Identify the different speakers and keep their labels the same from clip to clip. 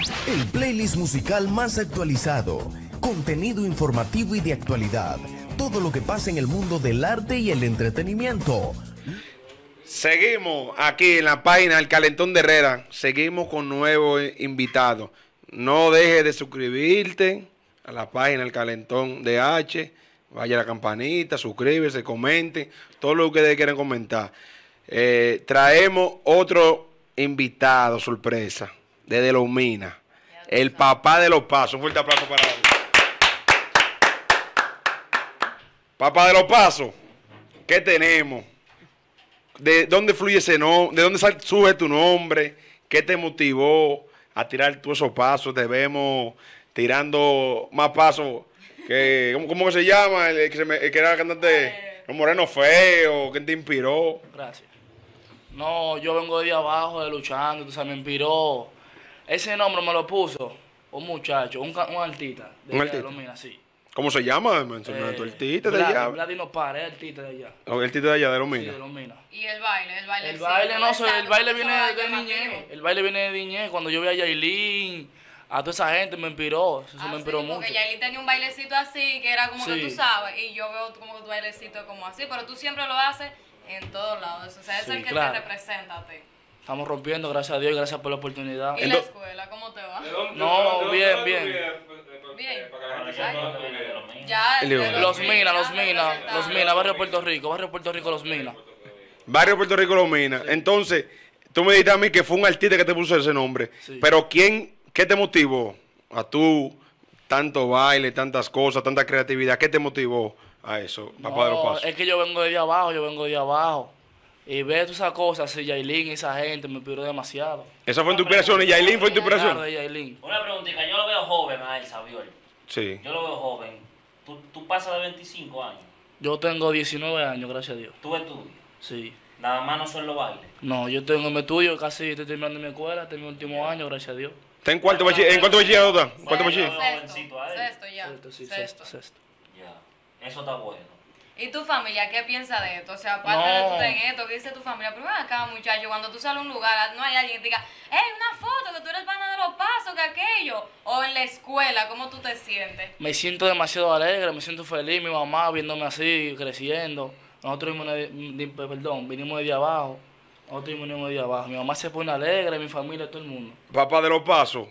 Speaker 1: El playlist musical más actualizado, contenido informativo y de actualidad, todo lo que pasa en el mundo del arte y el entretenimiento.
Speaker 2: Seguimos aquí en la página del Calentón de Herrera, seguimos con nuevos invitados. No dejes de suscribirte a la página del Calentón de H, vaya a la campanita, suscríbese, comente, todo lo que ustedes quieran comentar. Traemos otro invitado sorpresa, desde Los Minas, el papá de los pasos. Un fuerte aplauso para él. Papá de los pasos, ¿qué tenemos? ¿De dónde fluye ese nombre? ¿De dónde surge tu nombre? ¿Qué te motivó a tirar todos esos pasos? Te vemos tirando más pasos que... ¿Cómo que se llama? El que era cantante, el Moreno Feo. ¿Quién te inspiró?
Speaker 3: Gracias. No, yo vengo de abajo, de luchando, entonces me inspiró. Ese nombre me lo puso un muchacho, un artista.
Speaker 2: ¿Un artista?
Speaker 3: De Los Minas, sí.
Speaker 2: ¿Cómo se llama? ¿Tu artista de allá?
Speaker 3: Vladimir Párez, el artista de allá.
Speaker 2: ¿El artista de allá, de Los
Speaker 3: Sí,
Speaker 2: Minas?
Speaker 3: de Los Minas.
Speaker 4: Y el baile.
Speaker 3: El baile, no sé, el baile viene de niñez. El baile viene de niñez. Cuando yo vi a Yailin, a toda esa gente me inspiró. Eso me inspiró mucho.
Speaker 4: Porque Yailin tenía un bailecito así, que era como que
Speaker 3: Sí.
Speaker 4: tú sabes, y yo veo como que tu bailecito como así, pero tú siempre lo haces en todos lados. O sea, es
Speaker 3: Sí,
Speaker 4: el que
Speaker 3: claro.
Speaker 4: te representa a ti.
Speaker 3: Estamos rompiendo, gracias a Dios y gracias por la oportunidad.
Speaker 4: ¿Y la escuela, cómo te va?
Speaker 3: No, bien, bien.
Speaker 4: Bien.
Speaker 2: Ya,
Speaker 3: Los Minas, barrio Puerto Rico, Los Minas.
Speaker 2: Barrio Puerto Rico, Los Minas. Entonces, tú me dijiste a mí que fue un artista que te puso ese nombre.
Speaker 3: Sí.
Speaker 2: Pero ¿qué te motivó a tú, tanto baile, tantas cosas, tanta creatividad? ¿Qué te motivó a eso, papá de los pasos?
Speaker 3: Es que yo vengo de abajo. Y ver todas esas cosas, así, Yailin y esa gente me inspiró demasiado.
Speaker 2: Esa fue tu inspiración y Yailin fue tu
Speaker 3: Claro,
Speaker 2: inspiración.
Speaker 3: de Yailin.
Speaker 5: Una preguntita, yo lo veo joven a él, Sabiol.
Speaker 2: Sí.
Speaker 5: Yo lo veo joven. ¿Tú pasas de 25 años?
Speaker 3: Yo tengo 19 años, gracias a Dios.
Speaker 5: ¿Tú estudias?
Speaker 3: Sí.
Speaker 5: Nada más no son los bailes.
Speaker 3: No, yo tengo mi estudio, casi estoy terminando mi escuela, tengo mi último año, gracias a Dios.
Speaker 2: ¿Está en cuarto bachillerato? ¿En cuarto bachillerato está? ¿Cuarto bachillerato?
Speaker 5: Jovencito a él.
Speaker 4: Sexto ya.
Speaker 3: Sexto.
Speaker 5: Ya, eso está bueno.
Speaker 4: ¿Y tu familia qué piensa de esto? O sea, aparte de tú
Speaker 3: No.
Speaker 4: en esto, ¿qué dice tu familia? Primero acá, muchacho, cuando tú sales a un lugar, no hay alguien que te diga, hey, una foto, que tú eres el pana de los pasos, que aquello. O en la escuela, ¿cómo tú te sientes?
Speaker 3: Me siento demasiado alegre, me siento feliz, mi mamá viéndome así, creciendo. Nosotros vinimos de abajo. Mi mamá se pone alegre, mi familia, todo el mundo.
Speaker 2: Papá de los pasos,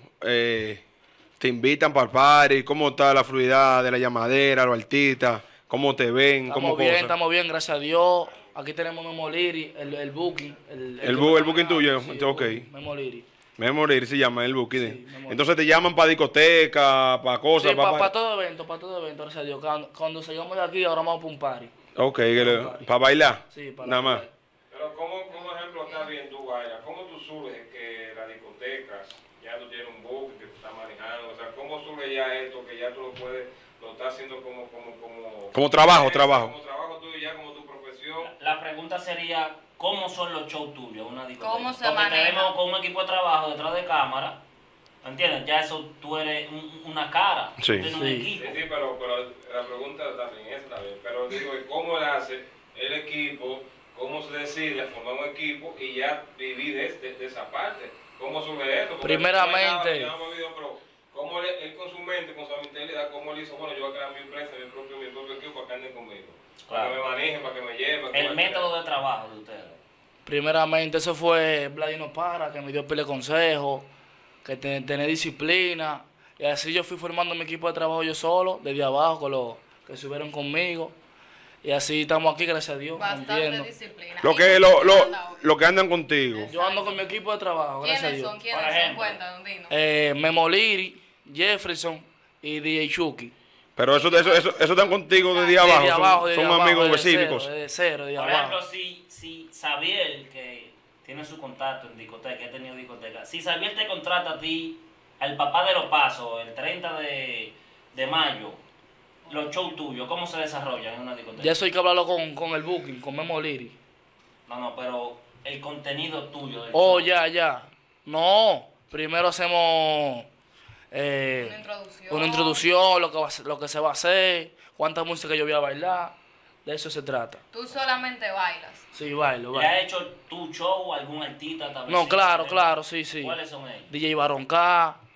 Speaker 2: te invitan para el party. ¿Cómo está la fluidez de la llamadera, los artistas? ¿Cómo te ven? ¿Cómo
Speaker 3: Estamos bien, gracias a Dios. Aquí tenemos Memo Liri, el booking.
Speaker 2: El booking tuyo,
Speaker 3: sí,
Speaker 2: ok.
Speaker 3: Memo Liri.
Speaker 2: Memo Liri se llama el booking.
Speaker 3: Sí, Memo Liri.
Speaker 2: Entonces te llaman para discoteca, para cosas.
Speaker 3: Sí, para todo evento, gracias a Dios. Cuando salgamos de aquí, ahora vamos para un party.
Speaker 2: Ok, para bailar.
Speaker 3: Sí, para
Speaker 2: nada más.
Speaker 3: bailar.
Speaker 6: Pero como ejemplo está bien tú bailas, ¿cómo tú surges que las discotecas ya tú tienes un book que tú estás manejando? O sea, ¿cómo surge ya esto que ya tú lo estás haciendo como
Speaker 2: trabajo?
Speaker 6: Como trabajo tuyo ya, como tu profesión?
Speaker 5: La pregunta sería, ¿cómo son los shows tuyos en una discoteca?
Speaker 4: ¿Cómo se
Speaker 5: Porque
Speaker 4: maneja?
Speaker 5: te vemos con un equipo de trabajo detrás de cámara, ¿entiendes? Ya eso tú eres una cara,
Speaker 2: Sí.
Speaker 5: tú tienes un
Speaker 3: Sí.
Speaker 5: equipo.
Speaker 6: Sí, pero la pregunta también es también. Pero digo, ¿cómo le hace el equipo? ¿Cómo se decide formar un equipo y ya vivir de esa parte? ¿Cómo surge esto? Porque
Speaker 3: Primeramente.
Speaker 6: yo no me olvido, pero ¿cómo él con su mente, con su mentalidad, cómo él hizo? Bueno, yo voy a crear mi empresa, mi propio equipo para que anden conmigo. Para que me manejen, para que me lleven. para que
Speaker 5: El
Speaker 6: me-
Speaker 5: método de trabajo de ustedes.
Speaker 3: Primeramente, eso fue Vladimir Para, que me dio pile de consejos, que tener disciplina. Y así yo fui formando mi equipo de trabajo yo solo, desde abajo, con los que subieron conmigo. Y así estamos aquí, gracias a Dios,
Speaker 4: Bastante
Speaker 3: rompiendo.
Speaker 4: disciplina.
Speaker 2: Lo
Speaker 4: ¿Y
Speaker 2: que,
Speaker 4: tú
Speaker 2: lo,
Speaker 4: qué
Speaker 2: lo,
Speaker 4: andas?
Speaker 2: lo que andan contigo.
Speaker 3: Yo ando con mi equipo de trabajo, gracias a
Speaker 4: ¿Quiénes
Speaker 3: Dios.
Speaker 4: son? ¿Quiénes
Speaker 5: Por
Speaker 4: son?
Speaker 5: ejemplo.
Speaker 4: Cuéntanos, dinos.
Speaker 3: Memo Liri, Jefferson y DJ Chucky.
Speaker 2: Pero eso están contigo desde abajo.
Speaker 3: Desde abajo, desde
Speaker 2: son
Speaker 3: abajo,
Speaker 2: amigos
Speaker 3: desde
Speaker 2: vecinos.
Speaker 3: cero, desde cero, desde
Speaker 5: Por
Speaker 3: abajo.
Speaker 5: ejemplo, si Xavier, que tiene su contacto en discoteca, que ha tenido discoteca, si Xavier te contrata a ti, al papá de los pasos, el 30 de mayo, los shows tuyos, ¿cómo se desarrollan en una discoteca?
Speaker 3: Ya eso hay que hablarlo con el booking, con Memo Liri.
Speaker 5: No, pero el contenido tuyo del
Speaker 3: Oh,
Speaker 5: show.
Speaker 3: ya. No, primero hacemos
Speaker 4: Una introducción.
Speaker 3: introducción, lo que se va a hacer, cuánta música yo voy a bailar, de eso se trata.
Speaker 4: Tú solamente bailas.
Speaker 3: Sí, bailo.
Speaker 5: ¿Le has hecho tu show algún artista también?
Speaker 3: No, claro, sí.
Speaker 5: ¿Cuáles son ellos?
Speaker 3: DJ Baron K,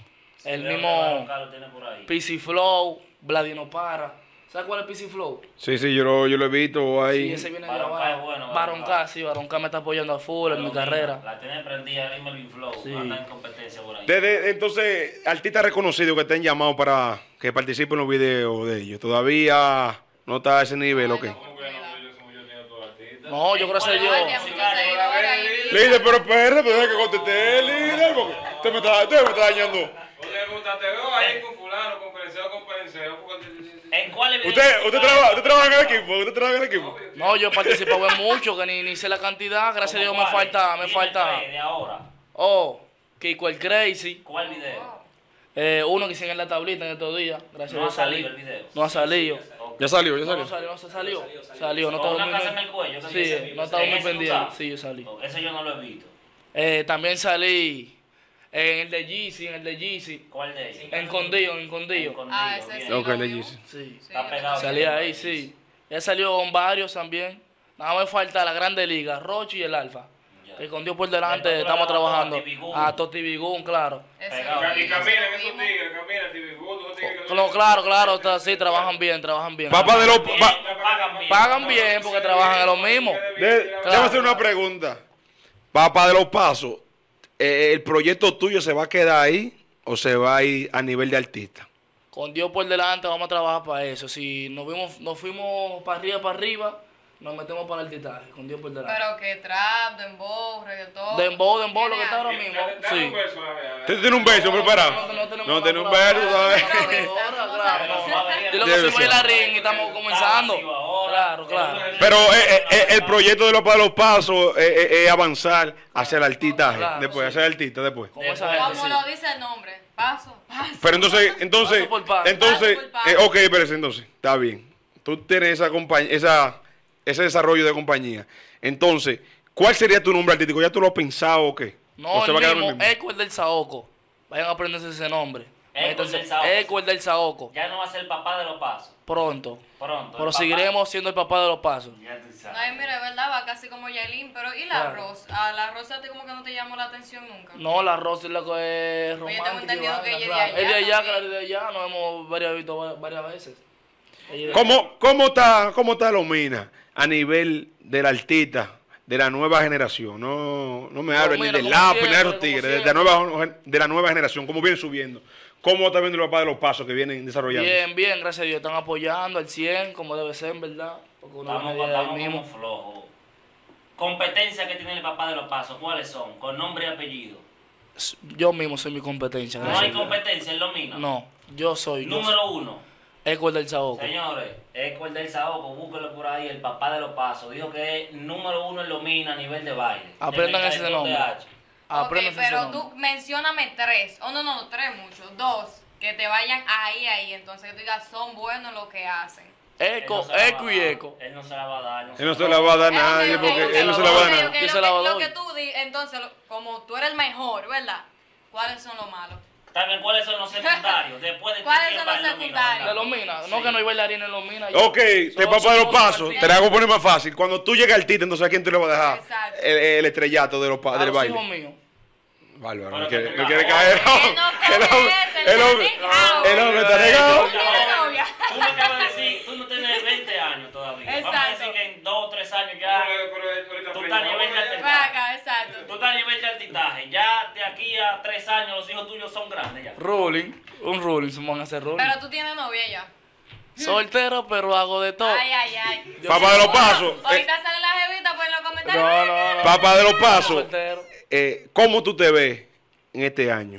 Speaker 3: el
Speaker 5: Veo que
Speaker 3: mismo
Speaker 5: Barón Carlos tiene por ahí.
Speaker 3: PC Flow, Vladino Para. ¿Sabes cuál es PC Flow?
Speaker 2: Sí, yo lo he visto
Speaker 3: Sí,
Speaker 2: ahí.
Speaker 3: ese viene de
Speaker 5: Barón K es
Speaker 3: abajo.
Speaker 5: bueno,
Speaker 3: Baron K, sí, Baron K me está apoyando a full en mi carrera.
Speaker 5: La tiene prendida ahí Melvin Flow.
Speaker 3: Sí.
Speaker 5: Anda en competencia por ahí.
Speaker 2: Entonces, artistas reconocidos que te han llamado para que participen en los videos de ellos. ¿Todavía no está a ese nivel o qué?
Speaker 6: ¿Cómo que no? Yo tengo todo artista.
Speaker 3: No, yo gracias a Dios.
Speaker 4: Ay, tiene muchos seguidores ahí.
Speaker 2: Líder, pero espérate, pero deja que conteste el líder, porque usted me está dañando.
Speaker 6: Oye, te veo ahí con fulano, con perenceo, porque...
Speaker 5: ¿En cuáles videos?
Speaker 2: Usted trabaja en el equipo, usted trabaja en el equipo.
Speaker 3: No, yo he participado en mucho, que ni sé la cantidad. Gracias a Dios me falta.
Speaker 5: Dime de ahora.
Speaker 3: Oh, Kiko el Crazy.
Speaker 5: ¿Cuál video?
Speaker 3: Uno que hicieron en la tablita en estos días. Gracias a
Speaker 5: No ha
Speaker 3: Dios salí.
Speaker 5: salido el video.
Speaker 3: No ha salido.
Speaker 5: Ok.
Speaker 2: Ya salió.
Speaker 3: No se salió. Salió, no
Speaker 5: Con
Speaker 3: estaba
Speaker 5: una
Speaker 3: muy
Speaker 5: casa en el cuello. que dice,
Speaker 3: Sí, no estaba
Speaker 5: ¿en
Speaker 3: muy
Speaker 5: ese tú
Speaker 3: pendiente.
Speaker 5: sabes?
Speaker 3: Sí, yo salí.
Speaker 5: Oh, ese yo no lo he visto.
Speaker 3: También salí en el de Yeezy,
Speaker 5: ¿Cuál de ellos?
Speaker 3: en Condillo.
Speaker 4: Ah, ese
Speaker 5: bien.
Speaker 4: sí.
Speaker 2: Ok,
Speaker 4: lo
Speaker 2: le
Speaker 4: vio.
Speaker 2: dice.
Speaker 3: Sí.
Speaker 4: Sí,
Speaker 5: Está pegado.
Speaker 3: Salí ahí, sí. Ya salió con varios también. Nada más me falta la Grande Liga, Rochi y el Alfa.
Speaker 5: Ya.
Speaker 3: Que con Dios por delante
Speaker 5: Entonces,
Speaker 3: estamos
Speaker 5: tú le
Speaker 3: trabajando.
Speaker 5: vas a Toti Bigún.
Speaker 3: A Toti Bigún, claro.
Speaker 4: Ese
Speaker 5: Pegado.
Speaker 4: lo
Speaker 6: Y
Speaker 4: vimos,
Speaker 6: caminan
Speaker 4: ese lo
Speaker 6: esos
Speaker 4: vimos.
Speaker 6: tigres, caminan, TV Good, esos tigres que
Speaker 3: No, claro, sí, trabajan bien.
Speaker 2: Papá de los...
Speaker 5: Bien,
Speaker 2: pa-
Speaker 5: me pagan bien.
Speaker 3: Pagan bien porque trabajan en lo mismo.
Speaker 2: Déjame hacer una pregunta. Papá de los Pasos, ¿el proyecto tuyo se va a quedar ahí o se va a ir a nivel de artista?
Speaker 3: Con Dios por delante vamos a trabajar para eso. Si nos fuimos para arriba, nos metemos para el artistaje. Con Dios por delante.
Speaker 4: Pero que trap, dembow, reggaetón.
Speaker 3: Dembow, lo que está ahora mismo.
Speaker 6: Dame
Speaker 3: Sí.
Speaker 6: un beso, a ver.
Speaker 2: ¿Usted tiene un beso preparado? No tiene un beso, ¿sabes?
Speaker 3: Yo lo que soy bailarín y estamos comenzando. Claro.
Speaker 2: Pero el proyecto de los Papá de los Pasos es avanzar hacia el artistaje.
Speaker 3: Claro,
Speaker 2: Después, hacia el artista, después.
Speaker 3: Como esa gente,
Speaker 4: Como
Speaker 3: sí.
Speaker 4: lo dice el nombre. Paso.
Speaker 2: Pero entonces,
Speaker 3: Paso por paso.
Speaker 2: entonces,
Speaker 4: Paso por paso.
Speaker 2: ok, espérese, entonces, está bien. Tú tienes ese desarrollo de compañía. Entonces, ¿cuál sería tu nombre artístico? ¿Ya tú lo has pensado o qué?
Speaker 3: No,
Speaker 2: ¿O se va a
Speaker 3: el
Speaker 2: quedar
Speaker 3: mismo,
Speaker 2: el mismo?
Speaker 3: Eco el del Saoco. Vayan a aprenderse ese nombre.
Speaker 5: Eco el del
Speaker 3: Métanse,
Speaker 5: Saoco.
Speaker 3: Eco el del Saoco.
Speaker 5: Ya no va a ser el papá de los pasos.
Speaker 3: Pronto.
Speaker 5: Pronto.
Speaker 3: Pero
Speaker 5: el papá.
Speaker 3: seguiremos siendo el papá de los pasos.
Speaker 5: Ya tú sabes.
Speaker 4: Ay, mira, es verdad, va casi como Yailin, pero ¿y la
Speaker 3: Claro.
Speaker 4: Rosa? A la Rosa a ti como que no te llamó la atención nunca.
Speaker 3: No, la Rosa es lo que es
Speaker 4: Oye,
Speaker 3: romántica.
Speaker 4: tengo entendido
Speaker 3: y vaina,
Speaker 4: que ella es de
Speaker 3: claro.
Speaker 4: allá
Speaker 3: Es de allá,
Speaker 4: también.
Speaker 3: claro, es de allá. Nos hemos visto varias veces. Ella es de
Speaker 2: ¿Cómo está Lomina a nivel del artista de la nueva generación? No me hablen ni
Speaker 3: mira,
Speaker 2: del
Speaker 3: como
Speaker 2: lápiz, ni de
Speaker 3: siempre,
Speaker 2: esos
Speaker 3: como
Speaker 2: tigres,
Speaker 3: siempre.
Speaker 2: de la nueva generación, cómo vienen subiendo. ¿Cómo está viendo los Papá de los Pasos que vienen desarrollando?
Speaker 3: Bien, gracias a Dios. Están apoyando al 100 como debe ser, en verdad. Porque uno
Speaker 5: Estamos,
Speaker 3: viene de ahí
Speaker 5: estamos
Speaker 3: mismo.
Speaker 5: como flojos. Competencia que tiene el papá de los pasos, ¿cuáles son? Con nombre y apellido.
Speaker 3: Yo mismo soy mi competencia.
Speaker 5: No
Speaker 3: gracias
Speaker 5: hay
Speaker 3: a Dios.
Speaker 5: competencia en lo mismo.
Speaker 3: No, yo soy.
Speaker 5: Número uno.
Speaker 3: Eco el del Saoco.
Speaker 5: Señores, Eco el del Saoco, búsquelo por ahí, el papá de los pasos. Dijo que es número uno en Lomina a nivel de baile.
Speaker 3: Aprendan
Speaker 5: En el
Speaker 3: ese
Speaker 5: Calentón
Speaker 3: nombre.
Speaker 5: TH.
Speaker 4: Ok,
Speaker 3: Apréndanse ese
Speaker 4: pero
Speaker 3: nombre.
Speaker 4: tú mencióname tres. Oh, no, tres muchos. Dos. Que te vayan ahí. Entonces que tú digas, son buenos lo que hacen.
Speaker 3: Eco,
Speaker 5: Él no se la va
Speaker 3: Eco
Speaker 5: a
Speaker 3: y
Speaker 5: dar.
Speaker 3: Eco.
Speaker 5: Él no se la va a dar.
Speaker 2: Él no se la va a dar a nadie
Speaker 4: Ok,
Speaker 2: porque
Speaker 4: ok,
Speaker 2: él no
Speaker 4: ok,
Speaker 2: se la va a dar a
Speaker 4: ok,
Speaker 2: nadie.
Speaker 4: ok,
Speaker 3: Yo
Speaker 4: lo
Speaker 3: se la
Speaker 4: que-
Speaker 3: doy.
Speaker 4: Lo que tú dices, entonces, como tú eres el mejor, ¿verdad? ¿Cuáles son los malos?
Speaker 5: También, ¿cuáles son los secundarios? Después de
Speaker 4: ¿Cuáles
Speaker 5: ti,
Speaker 4: son
Speaker 5: ¿quién
Speaker 4: los
Speaker 5: va en Lomina,
Speaker 4: secundarios?
Speaker 3: De
Speaker 5: verdad?
Speaker 3: Lomina. No
Speaker 5: Sí.
Speaker 3: que no hay bailarines en Lomina.
Speaker 2: Ok, de
Speaker 3: Somos-
Speaker 2: Papá de los
Speaker 3: somos
Speaker 2: Pasos,
Speaker 3: artistas.
Speaker 2: te la hago poner más fácil. Cuando tú llegas al título, entonces ¿a quién te le vas a dejar
Speaker 4: Exacto.
Speaker 2: el estrellato de
Speaker 3: A
Speaker 2: del
Speaker 3: los
Speaker 2: baile?
Speaker 3: hijos míos.
Speaker 2: Bárbaro,
Speaker 5: Pero
Speaker 2: no
Speaker 5: que
Speaker 2: quiere,
Speaker 5: tú
Speaker 2: no
Speaker 5: no-
Speaker 2: quiere caer.
Speaker 4: no
Speaker 2: El hombre está negado.
Speaker 4: Tiene novia.
Speaker 5: Tú me acabas de decir, tú no tienes 20 años todavía. Vamos a
Speaker 4: Exacto.
Speaker 5: decir que en 2 o 3 años ya tú estás a nivel de artistaje.
Speaker 4: Vaca, exacto.
Speaker 5: Tú estás a nivel de artistaje. Ya de aquí a 3 años los hijos tuyos son grandes ya.
Speaker 3: Un ruling, se van a hacer ruling.
Speaker 4: Pero tú tienes novia ya.
Speaker 3: Soltero, pero hago de todo.
Speaker 4: Ay.
Speaker 2: Papá de los Pasos.
Speaker 4: Ahorita sale la jevita pues en los comentarios.
Speaker 3: No.
Speaker 2: Papá de los Pasos,
Speaker 3: Soltero.
Speaker 2: ¿cómo tú te ves en este año?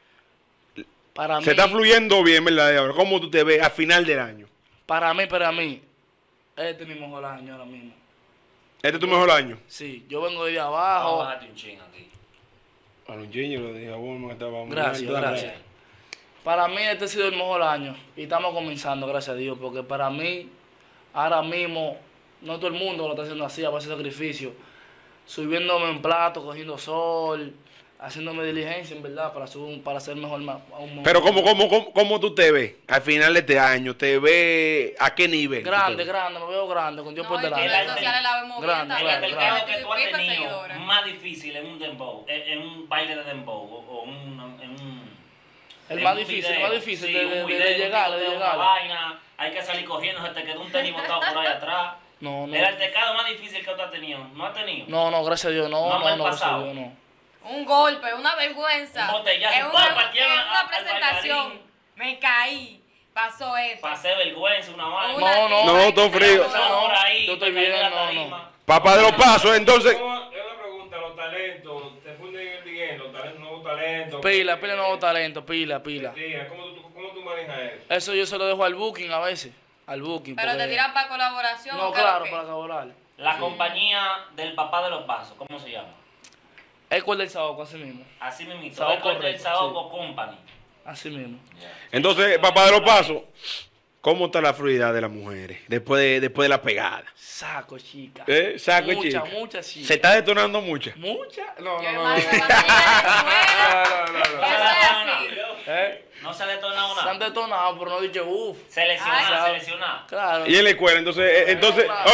Speaker 3: Para mí,
Speaker 2: Se está fluyendo bien, ¿verdad? Ahora, ¿cómo tú te ves a final del año?
Speaker 3: para mí, este es mi mejor año ahora mismo.
Speaker 2: ¿Este es tu mejor año?
Speaker 3: Sí, yo vengo de
Speaker 5: Vamos a
Speaker 3: abajo.
Speaker 5: bajarte un ching aquí.
Speaker 2: A los niños lo dije a Bulma que estaba muy
Speaker 3: Gracias,
Speaker 2: alto.
Speaker 3: gracias. Para mí este ha sido el mejor año y estamos comenzando, gracias a Dios, porque para mí, ahora mismo, no todo el mundo lo está haciendo así, a base de sacrificio. Subiéndome en plato, cogiendo sol, haciéndome diligencia, en verdad, para ser mejor. Aún mejor.
Speaker 2: Pero ¿cómo tú te ves al final de este año? ¿Te ves a qué nivel?
Speaker 3: Grande,
Speaker 2: tú te ves?
Speaker 3: me veo grande, con Dios
Speaker 4: No,
Speaker 3: por
Speaker 4: y en
Speaker 3: delante.
Speaker 4: redes sociales la vemos bien
Speaker 3: Grande,
Speaker 4: también.
Speaker 5: El
Speaker 3: claro,
Speaker 5: altercado que tú has
Speaker 4: Pico de
Speaker 5: tenido
Speaker 4: seguidores.
Speaker 5: más difícil en un dembow, en un baile de dembow o en un
Speaker 3: El más difícil,
Speaker 5: Sí,
Speaker 3: de
Speaker 5: un video,
Speaker 3: llegar,
Speaker 5: un una vaina, hay que salir corriendo, se te quedó un tenis botado por ahí atrás.
Speaker 3: No, no.
Speaker 5: El altercado más difícil que tú has tenido, ¿no has tenido?
Speaker 3: No, gracias a Dios,
Speaker 5: No me ha
Speaker 3: gracias a
Speaker 5: pasado.
Speaker 3: Dios, no.
Speaker 4: Un golpe, una vergüenza.
Speaker 5: Un botellazo,
Speaker 4: En
Speaker 5: ¡pum!
Speaker 4: una,
Speaker 5: Partieron
Speaker 4: en una
Speaker 5: al
Speaker 4: presentación
Speaker 5: bailarín.
Speaker 4: me caí. Pasó esto.
Speaker 5: Pasé vergüenza, una vaina.
Speaker 2: No, todo frío.
Speaker 3: No,
Speaker 5: Por ahí,
Speaker 3: yo estoy
Speaker 5: te caí de
Speaker 3: bien,
Speaker 5: la
Speaker 3: no.
Speaker 5: tarima.
Speaker 2: Papá de los pasos, entonces.
Speaker 6: Es una pregunta, los talentos, te funden en el diguén, los talentos, nuevos talentos.
Speaker 3: Pila nuevo talento, pila.
Speaker 6: ¿Cómo tú manejas eso?
Speaker 3: Eso yo se lo dejo al booking a veces. Al booking.
Speaker 4: Pero te
Speaker 3: porque-
Speaker 4: tiran para colaboración.
Speaker 3: No,
Speaker 4: ¿o qué es
Speaker 3: claro,
Speaker 4: lo que?
Speaker 3: para colaborar.
Speaker 5: La compañía del papá de los pasos, ¿cómo se llama?
Speaker 3: Ecuel del Saoco, así mismo.
Speaker 5: Así mismo.
Speaker 3: Saoco
Speaker 5: El del
Speaker 3: Records,
Speaker 5: Saoco Company.
Speaker 3: Así mismo.
Speaker 2: Entonces, papá de los pasos, ¿cómo está la fluidez de las mujeres después de la pegada?
Speaker 3: Saco, chica.
Speaker 2: Saco,
Speaker 3: mucha,
Speaker 2: chica.
Speaker 3: mucha, chica.
Speaker 2: ¿Se está detonando mucha?
Speaker 3: ¿Mucha? No,
Speaker 4: Yo,
Speaker 3: no, no.
Speaker 4: hermano, cuando llegué a la escuela,
Speaker 3: No,
Speaker 4: eso es así.
Speaker 5: No se ha detonado
Speaker 3: Se han
Speaker 5: nada.
Speaker 3: detonado, pero no dije, uff.
Speaker 5: Seleccionada,
Speaker 3: Ay,
Speaker 5: seleccionada.
Speaker 3: Claro.
Speaker 2: Y en la escuela, entonces,
Speaker 3: Claro.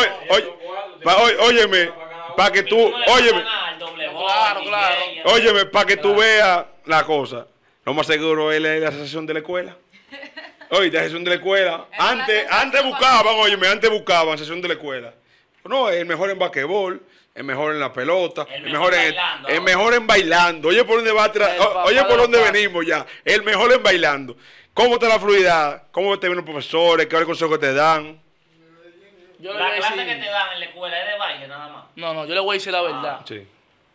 Speaker 2: óyeme, para que tú,
Speaker 5: No le
Speaker 2: óyeme,
Speaker 5: pasa nada al doble voz,
Speaker 3: Claro,
Speaker 5: DJ,
Speaker 3: claro.
Speaker 2: óyeme, para que tú veas la cosa. Lo más seguro es la asociación de la escuela. Oye, la asociación de la escuela.
Speaker 4: Es una
Speaker 2: Antes
Speaker 4: asociación
Speaker 2: buscaban sesión de la escuela. No, el mejor en basquetbol, el mejor en la pelota,
Speaker 5: El mejor bailando.
Speaker 2: el mejor en bailando. Oye, por dónde va oye, por dónde venimos ya. El mejor en bailando. ¿Cómo está la fluidez? ¿Cómo te ven los profesores? ¿Qué consejo que te dan?
Speaker 3: Yo le voy
Speaker 5: La
Speaker 3: a
Speaker 5: clase
Speaker 3: decir-
Speaker 5: que te dan en la escuela es de baile nada más.
Speaker 3: No, yo le voy a decir la verdad.
Speaker 2: Sí.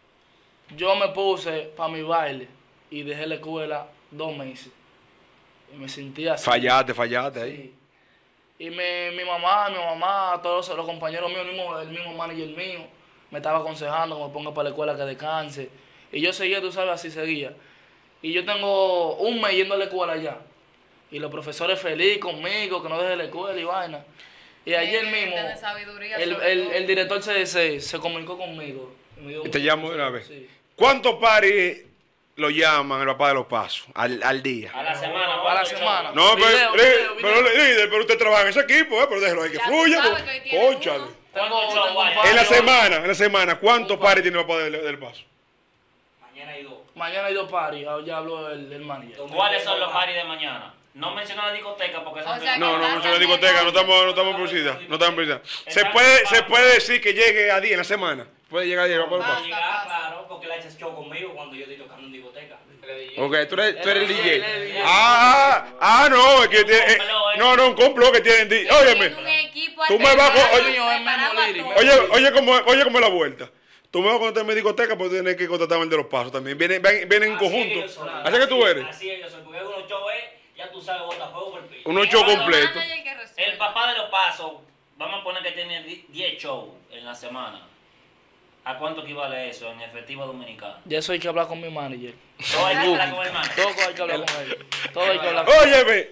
Speaker 3: Yo me puse para mi baile y dejé la escuela 2 meses. Y me sentía así.
Speaker 2: Fallaste ahí.
Speaker 3: Sí. Y mi mamá, todos los compañeros míos, el mismo manager mío, me estaba aconsejando que me ponga para la escuela que descanse. Y yo seguía, tú sabes, así seguía. Y yo tengo 1 mes yendo a la escuela ya. Y los profesores felices conmigo, que no deje la escuela y vaina. Y ayer mismo,
Speaker 4: Tener sabiduría
Speaker 3: el,
Speaker 4: sobre
Speaker 3: el,
Speaker 4: todo.
Speaker 3: el director se comunicó conmigo. Y me dio
Speaker 2: Y te
Speaker 3: mucho
Speaker 2: llamo de
Speaker 3: consejo,
Speaker 2: una vez.
Speaker 3: sí.
Speaker 2: ¿Cuántos paris lo llaman el papá de los pasos al día?
Speaker 5: A la semana.
Speaker 3: A la
Speaker 5: ¿cuántos
Speaker 3: semana.
Speaker 5: shows?
Speaker 2: No,
Speaker 3: Video.
Speaker 2: pero líder, pero usted trabaja en ese equipo, pero déjelo ahí que
Speaker 4: Ya tú
Speaker 2: fluya.
Speaker 4: sabes que hoy tiene
Speaker 2: Cónchale.
Speaker 4: uno.
Speaker 3: Tengo,
Speaker 5: ¿Cuántos shows
Speaker 3: tengo un
Speaker 5: hay?
Speaker 3: par.
Speaker 2: En la semana, ¿cuántos paris tiene el papá del paso?
Speaker 7: Mañana hay 2.
Speaker 3: Mañana hay 2 paris, ya habló el manager.
Speaker 5: ¿Cuáles son los paris de mañana? No menciona la discoteca porque
Speaker 4: O sea,
Speaker 2: No,
Speaker 4: que
Speaker 2: no se la discoteca, no estamos en publicidad. No estamos en publicidad.
Speaker 5: Exacto.
Speaker 2: Se puede decir que llegue a 10 en la semana. Puede llegar a 10 el papá de los
Speaker 7: Va a
Speaker 2: pasos.
Speaker 7: llegar, claro, porque él ha hecho show conmigo cuando yo estoy tocando en discoteca.
Speaker 2: Ok, tú eres el DJ.
Speaker 3: DJ.
Speaker 2: No, es que tiene. No, un complot que tienen. Óyeme,
Speaker 4: Tiene un equipo
Speaker 2: tú me vas con-
Speaker 4: alternado,
Speaker 3: oye,
Speaker 4: preparado a
Speaker 3: oye,
Speaker 4: todo.
Speaker 2: oye cómo es la vuelta. Tú me vas a contratar en mi discoteca, pero tienes que contratarme el de los pasos también. Vienen en conjunto. Así que tú eres.
Speaker 7: Así es que yo soy, porque algunos shows ya tú sabes, botafuego por el piso.
Speaker 2: Un show
Speaker 4: El
Speaker 2: completo.
Speaker 4: manager que resuelve.
Speaker 5: El papá de los pasos, vamos a poner que tiene 10 shows en la semana. ¿A cuánto equivale eso en efectivo dominicano?
Speaker 3: Ya eso hay que hablar con mi manager.
Speaker 5: Todo hay que hablar con el manager.
Speaker 3: Todo hay que hablar con él. Todo hay que hablar con él.
Speaker 2: Óyeme,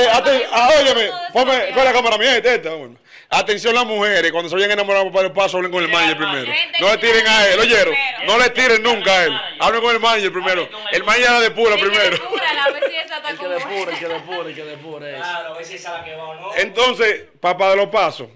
Speaker 2: óyeme, ponme la cámara mía, esta, bueno. Atención las mujeres, cuando se vayan enamorados para el paso, hablen con el manager primero. No le tiren a él, oyeron. No le tiren nunca a él. Hablen con el manager primero. El manager la depura
Speaker 4: Tiene que
Speaker 2: primero.
Speaker 4: depurarla, a ver si esa está
Speaker 3: El que
Speaker 4: como-
Speaker 3: depure, el que depure, el que depure eso.
Speaker 7: Claro, a ver si esa es la que va o no.
Speaker 2: Entonces, papá de los pasos,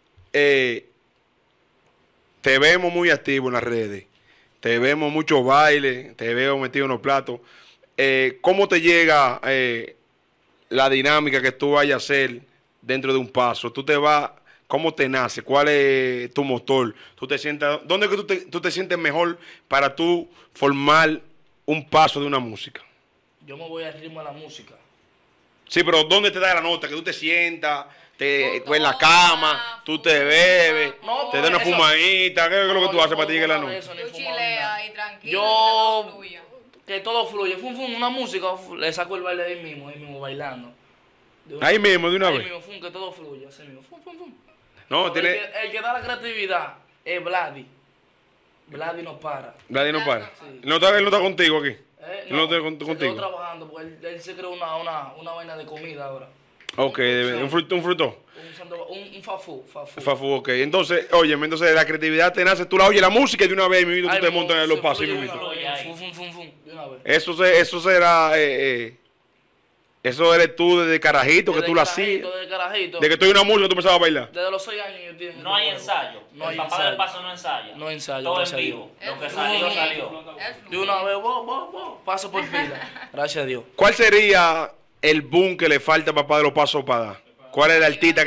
Speaker 2: te vemos muy activo en las redes. Te vemos mucho baile, te veo metido en los platos. ¿Cómo te llega la dinámica que tú vayas a hacer dentro de un paso? ¿Tú te vas, cómo te nace? ¿Cuál es tu motor? ¿Tú te sientes, dónde es que tú te sientes mejor para tú formar un paso de una música?
Speaker 3: Yo me voy al ritmo de la música.
Speaker 2: Sí, pero ¿dónde te da la nota? Que tú te sientas,
Speaker 4: Tú
Speaker 2: en la
Speaker 4: tomas,
Speaker 2: cama, tú te bebes,
Speaker 3: No,
Speaker 2: te das una
Speaker 3: eso-
Speaker 2: fumadita. ¿Qué es lo que tú
Speaker 3: No,
Speaker 2: haces para ti
Speaker 3: no,
Speaker 2: llegue la
Speaker 3: no,
Speaker 2: noche?
Speaker 3: eso ni
Speaker 4: Tú
Speaker 3: fumar ni
Speaker 4: chileas
Speaker 3: nada.
Speaker 4: ahí tranquilo.
Speaker 3: Yo,
Speaker 4: que todo fluya.
Speaker 3: que todo fluye. Una música, le saco el baile ahí mismo bailando.
Speaker 2: Ahí mismo, de una
Speaker 3: Ahí
Speaker 2: vez.
Speaker 3: mismo, que todo fluye, así mismo. Fum.
Speaker 2: No, tiene.
Speaker 3: El que da la creatividad es Vladi. Vladi no para.
Speaker 2: Nadie no para.
Speaker 3: Sí.
Speaker 2: Él no está contigo aquí. Él no está
Speaker 3: se
Speaker 2: contigo.
Speaker 3: quedó trabajando porque él se creó una vaina de comida ahora.
Speaker 2: Ok, un fruto.
Speaker 3: Un fafú.
Speaker 2: Fafu, ok. Entonces, entonces la creatividad te nace, tú la oyes la música y de una vez mi tú
Speaker 3: Ahí
Speaker 2: te
Speaker 3: mismo,
Speaker 2: montas en los
Speaker 3: se
Speaker 2: pasos.
Speaker 3: fluye
Speaker 2: ahí
Speaker 3: de
Speaker 2: mismo.
Speaker 3: una vez,
Speaker 5: Ahí.
Speaker 3: fum, de una vez.
Speaker 2: Eso será Eso eres tú desde carajito, que
Speaker 3: Desde
Speaker 2: tú lo hacías.
Speaker 3: carajito, desde carajito.
Speaker 2: De que tú eres una música, tú empezabas a bailar.
Speaker 3: Desde los 6 años yo tengo.
Speaker 5: No hay ensayo.
Speaker 3: No hay
Speaker 5: el papá
Speaker 3: ensayo.
Speaker 5: del paso no ensaya.
Speaker 3: No ensayo,
Speaker 5: Todo en
Speaker 3: gracias a
Speaker 5: vivo.
Speaker 3: Dios.
Speaker 5: Lo que salió, salió.
Speaker 3: De una vez, paso por pila. Gracias a Dios.
Speaker 2: ¿Cuál sería el boom que le falta a Papá de los Pasos para dar? ¿Cuál es el artista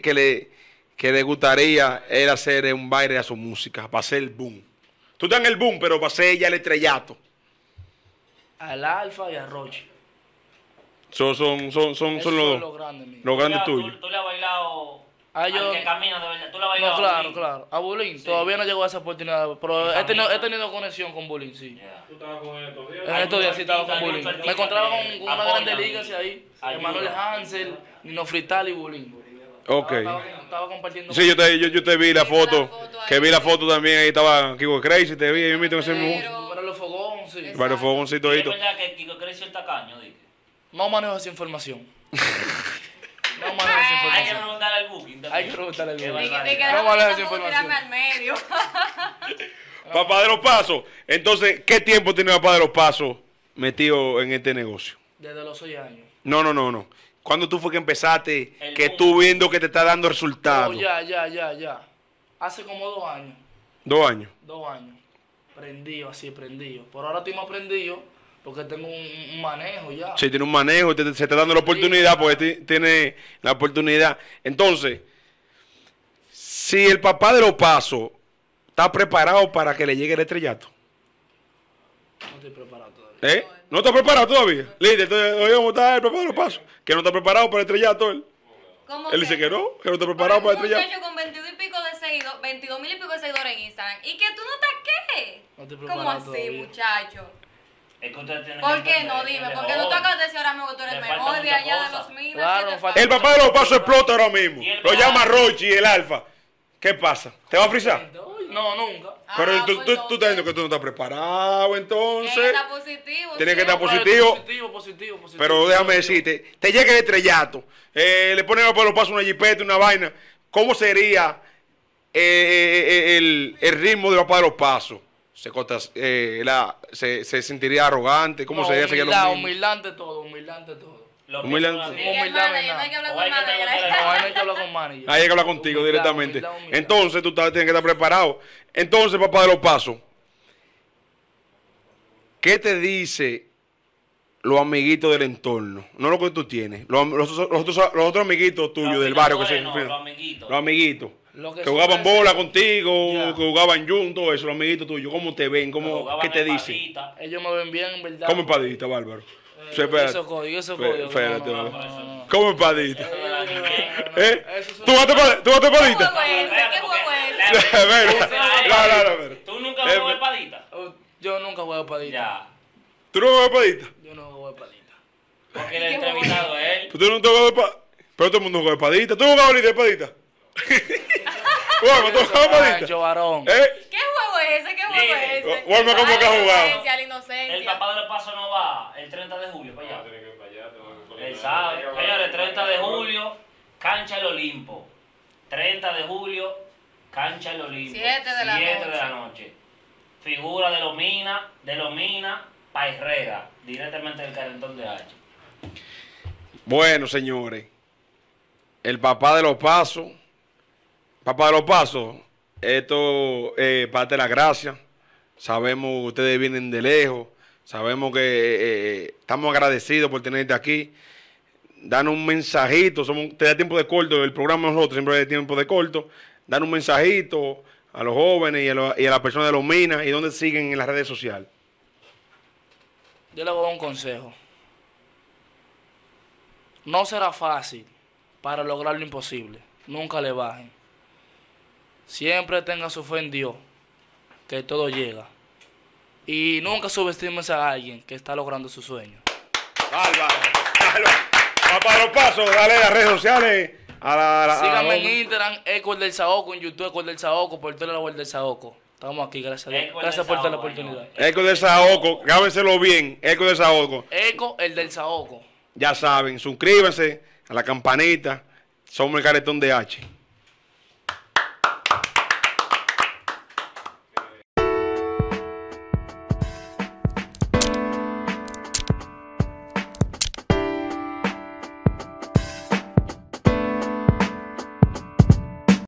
Speaker 2: que le gustaría él hacer un baile a su música, para hacer el boom? Tú estás en el boom, pero para hacer ya el estrellato.
Speaker 3: Al Alfa y a Rochi.
Speaker 2: Son
Speaker 3: Esos
Speaker 2: los
Speaker 3: son
Speaker 2: dos.
Speaker 3: los grandes míos.
Speaker 2: Los grandes tuyos.
Speaker 5: Tú le has bailado
Speaker 3: Ah, yo-
Speaker 5: al que camina de verdad. Tú le has
Speaker 3: No,
Speaker 5: bailado a
Speaker 3: claro,
Speaker 5: Bulín.
Speaker 3: claro. A Bulín.
Speaker 5: Sí.
Speaker 3: Todavía no llegó a esa oportunidad. Pero
Speaker 5: Y
Speaker 3: he tenido conexión con Bulín, sí.
Speaker 5: Yeah.
Speaker 6: Tú estabas con él estos días.
Speaker 3: En
Speaker 5: Hay
Speaker 3: estos días sí
Speaker 5: muchos
Speaker 3: estaba con
Speaker 5: artistas,
Speaker 3: Bulín.
Speaker 5: hay muchos
Speaker 3: Me encontraba
Speaker 5: artistas
Speaker 3: con
Speaker 5: que
Speaker 3: una grande
Speaker 5: apoyan,
Speaker 3: liga ahí.
Speaker 5: ayudan.
Speaker 3: Emanuel Hansel, Nino Frital y Bulín.
Speaker 2: Ok.
Speaker 3: Estaba compartiendo.
Speaker 2: Sí, yo te vi la
Speaker 4: Vi la
Speaker 2: foto.
Speaker 4: foto
Speaker 2: Que
Speaker 4: ahí.
Speaker 2: vi la foto también. Ahí estaba Kiko Crazy. Te vi. Yo me en ese mismo.
Speaker 4: Pero-
Speaker 3: Pero los fogón, sí.
Speaker 4: Exacto.
Speaker 2: Varios fogoncitos.
Speaker 5: Y es verdad que Kiko creció el tacaño, dije.
Speaker 3: No manejo esa información. No manejo esa
Speaker 5: Hay que
Speaker 3: información.
Speaker 5: preguntarle al booking también.
Speaker 3: Hay que preguntarle al
Speaker 5: Qué
Speaker 3: booking.
Speaker 5: barbaridad.
Speaker 4: De que
Speaker 3: No
Speaker 4: déjame
Speaker 3: manejo esa
Speaker 4: tampoco
Speaker 3: información.
Speaker 4: tirarme al medio.
Speaker 2: Papá de los Pasos. Entonces, ¿qué tiempo tiene Papá de los Pasos metido en este negocio?
Speaker 3: Desde los 6 años.
Speaker 2: No. ¿Cuándo tú fue que empezaste?
Speaker 5: El
Speaker 2: Que
Speaker 5: boom.
Speaker 2: tú viendo que te está dando
Speaker 3: Oh,
Speaker 2: resultados.
Speaker 3: ya. Hace como 2 años.
Speaker 2: 2 años.
Speaker 3: 2 años. Prendido, así prendido. Por ahora estoy más prendido porque tengo un manejo ya.
Speaker 2: Sí, tiene un manejo, se está dando la oportunidad porque tiene la oportunidad. Entonces, si el Papá de los Pasos está preparado para que le llegue el estrellato,
Speaker 3: No estoy preparado todavía.
Speaker 2: ¿eh? ¿No está preparado todavía? Líder, entonces, oye, ¿cómo está el Papá de los Pasos? Que no está preparado para el estrellato él.
Speaker 4: ¿Cómo
Speaker 2: Él dice que no está preparado para el
Speaker 4: un
Speaker 2: estrellato.
Speaker 4: muchacho con 22 y pico de seguidores, 22,000 y pico de seguidores en Instagram. ¿Y que tú no estás qué?
Speaker 3: No estoy
Speaker 4: ¿Cómo
Speaker 3: preparado
Speaker 4: así,
Speaker 3: todavía.
Speaker 4: muchacho?
Speaker 5: Es que ustedes tienen
Speaker 4: ¿Por
Speaker 5: que
Speaker 4: qué no?
Speaker 5: entender
Speaker 4: Dime,
Speaker 5: que
Speaker 4: porque
Speaker 5: es
Speaker 4: no te
Speaker 5: joven.
Speaker 4: acabas de decir ahora mismo que tú eres
Speaker 5: Le
Speaker 4: mejor
Speaker 5: faltan
Speaker 4: de allá
Speaker 5: muchas
Speaker 4: de los
Speaker 5: cosas.
Speaker 4: minas.
Speaker 3: Claro,
Speaker 4: ¿qué te
Speaker 3: nos falta-
Speaker 4: pasa?
Speaker 2: El Papá de los Pasos explota ahora mismo.
Speaker 5: Y el
Speaker 2: Lo llama
Speaker 5: padre.
Speaker 2: Rochi y el Alfa. ¿Qué pasa? ¿Te va a frisar?
Speaker 3: No, nunca.
Speaker 2: Pero
Speaker 4: Ah,
Speaker 2: tú
Speaker 4: pues
Speaker 2: estás diciendo que tú no estás preparado, entonces.
Speaker 4: Tiene que estar positivo.
Speaker 2: Tiene que estar
Speaker 4: siempre.
Speaker 2: positivo. Pero déjame decirte, te llega el estrellato, le ponen por los pasos una jipeta, una vaina. ¿Cómo sería el ritmo de Papá de los Pasos? Se sentiría arrogante. ¿Cómo
Speaker 3: No,
Speaker 2: sería? Sería lo
Speaker 3: humildad,
Speaker 2: mismo.
Speaker 3: humildad ante todo, humildad ante todo.
Speaker 5: Los pies
Speaker 2: Humildad.
Speaker 5: son así.
Speaker 4: Miguel
Speaker 3: Humildad,
Speaker 4: Manager, no hay que hablar
Speaker 5: O
Speaker 4: con
Speaker 5: hay que
Speaker 4: manager.
Speaker 5: preguntarle
Speaker 3: No, ahí no hay que hablar con manager.
Speaker 2: Ahí hay que hablar contigo
Speaker 3: Humildad,
Speaker 2: directamente.
Speaker 3: humildad, humildad.
Speaker 2: Entonces tú tienes que estar preparado. Entonces, Papá de los Pasos, ¿qué te dice los amiguitos del entorno? No lo que tú tienes. Los otros amiguitos tuyos
Speaker 5: Los
Speaker 2: del barrio que se
Speaker 5: los amiguitos.
Speaker 2: Los amiguitos.
Speaker 3: Lo
Speaker 2: Que
Speaker 3: que
Speaker 2: jugaban
Speaker 3: suele
Speaker 2: bola
Speaker 3: ser-
Speaker 2: contigo,
Speaker 3: Ya.
Speaker 2: que jugaban juntos, eso, los amiguitos tuyos. ¿Cómo te ven?
Speaker 5: Jugaban
Speaker 2: ¿Qué te
Speaker 5: en
Speaker 2: dicen?
Speaker 5: patita.
Speaker 3: Ellos me ven bien, en verdad.
Speaker 2: ¿Cómo empadita, Bárbaro? Sí, espérate.
Speaker 3: Eso código, eso
Speaker 2: Espérate,
Speaker 3: código.
Speaker 2: espérate,
Speaker 3: No, no,
Speaker 2: vale.
Speaker 3: no, no.
Speaker 2: ¿Cómo empadita?
Speaker 5: Eso de la niñez.
Speaker 2: ¿Eh?
Speaker 3: Eso es
Speaker 2: ¿Tú vas a
Speaker 4: ¿Qué juego
Speaker 2: empadita?
Speaker 4: es ese?
Speaker 5: Espérate,
Speaker 4: ¿Qué
Speaker 5: porque-
Speaker 4: juego es ese?
Speaker 2: No.
Speaker 5: ¿Tú nunca jugó
Speaker 2: Eh,
Speaker 5: espadita?
Speaker 3: Yo nunca juego espadita.
Speaker 5: Ya.
Speaker 2: ¿Tú no juegas espadita?
Speaker 3: Yo no juego espadita.
Speaker 5: Porque el
Speaker 4: ¿Qué juego
Speaker 5: entrevistado
Speaker 4: es
Speaker 5: es él.
Speaker 2: ¿Tú no te juegas espadita? Pero todo el mundo juega espadita. ¿Tú jugabas ahorita espadita? Bueno, ¿tú jugabas espadita?
Speaker 3: Pancho, varón.
Speaker 2: ¿Eh?
Speaker 4: ¿Qué juego es ese? ¿Qué juego es ese?
Speaker 2: Vuelve como que ha
Speaker 4: Ay,
Speaker 2: jugado.
Speaker 4: La inocencia, la
Speaker 5: El
Speaker 4: inocencia.
Speaker 5: papá de los pasos no va el 30 de julio para
Speaker 6: No,
Speaker 5: allá.
Speaker 6: tiene que ir para allá, tengo que
Speaker 5: Él
Speaker 6: poner-
Speaker 5: sabe.
Speaker 6: hay que hablar
Speaker 5: Señores,
Speaker 6: con
Speaker 5: 30 de
Speaker 6: el
Speaker 5: julio, cancha el Olimpo. 30 de julio, cancha el Olimpo.
Speaker 4: 7 de la
Speaker 5: 7 de
Speaker 4: noche.
Speaker 5: la noche. Figura de los Minas, pa' Herrera, directamente del Calentón de H.
Speaker 2: Bueno, señores. El Papá de los Pasos. Papá de los Pasos. Esto es parte de la gracia. Sabemos que ustedes vienen de lejos. Sabemos que estamos agradecidos por tenerte aquí. Dan un mensajito. Te da tiempo de corto. El programa nosotros siempre da tiempo de corto. Dan un mensajito a los jóvenes y a las personas de los Minas y donde siguen en las redes sociales.
Speaker 3: Yo le voy a dar un consejo. No será fácil para lograr lo imposible. Nunca le bajen. Siempre tengan su fe en Dios, que todo llega. Y nunca subestimes a alguien que está logrando su sueño.
Speaker 2: Bárbaro. Papá de los Pasos, dale a las redes sociales.
Speaker 3: Síganme en Instagram, Eco el del Saoco, en YouTube Eco el del Saoco, por todo el agua del Saoco. Estamos aquí, gracias a Dios.
Speaker 5: Eco el
Speaker 3: Gracias
Speaker 5: del
Speaker 3: por la
Speaker 5: Saoco,
Speaker 3: oportunidad.
Speaker 2: Eco del Saoco, grábenselo bien, Eco del Saoco.
Speaker 3: Eco el del Saoco.
Speaker 2: Ya saben, suscríbanse a la campanita. Somos el Calentón de H.